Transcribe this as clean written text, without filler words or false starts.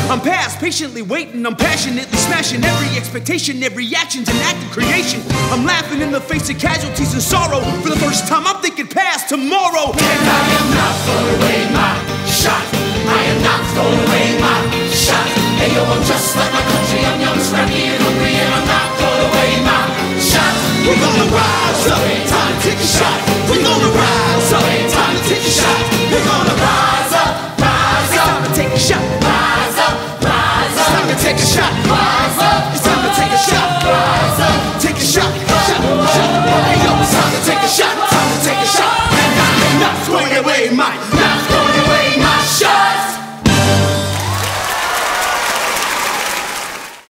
I'm past, patiently waiting, I'm passionately smashing every expectation, every action's an act of creation. I'm laughing in the face of casualties and sorrow. For the first time I'm thinking past tomorrow. And I am not for waiting.